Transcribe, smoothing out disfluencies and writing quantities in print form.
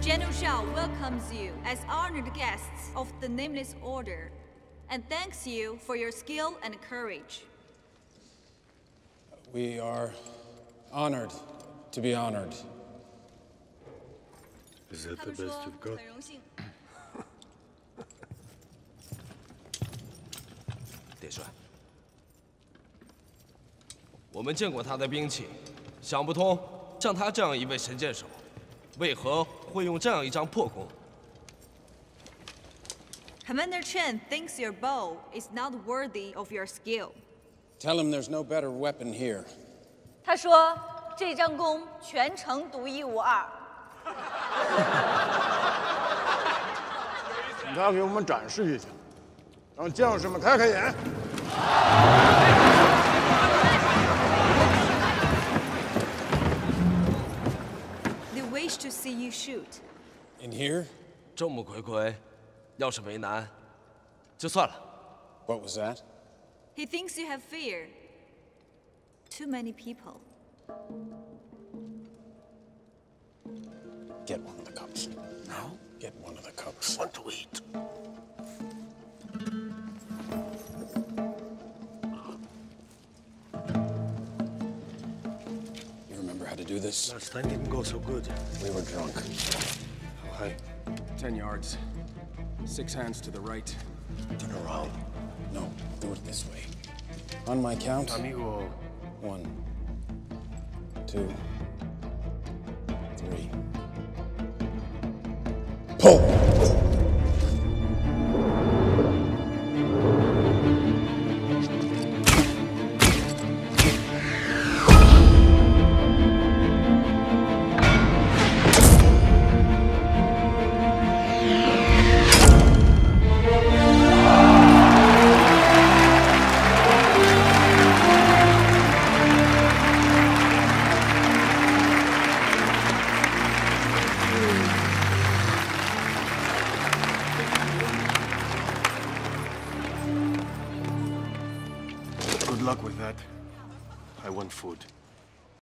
General Shao welcomes you as honored guests of the Nameless Order, and thanks you for your skill and courage. We are honored to be honored. Is that the best you've got? 铁帅，我们见过他的兵器，想不通，像他这样一位神箭手，为何会用这样一张破弓？ Commander Chen thinks your bow is not worthy of your skill. Tell him there's no better weapon here. 他说这张弓全程独一无二。 请他给我们展示一下，让将士们开开眼。 They wish to see you shoot. In here? 众目睽睽，要是为难，就算了。 What was that? He thinks you have fear. Too many people. Get one of the cups. No? Get one of the cups. Want to eat? You remember how to do this? Last time didn't go so good. We were drunk. How high? 10 yards. 6 hands to the right. Turn around. No, do it this way. On my count. Amigo. 1, 2, 3. Pull! Good luck with that. I want food.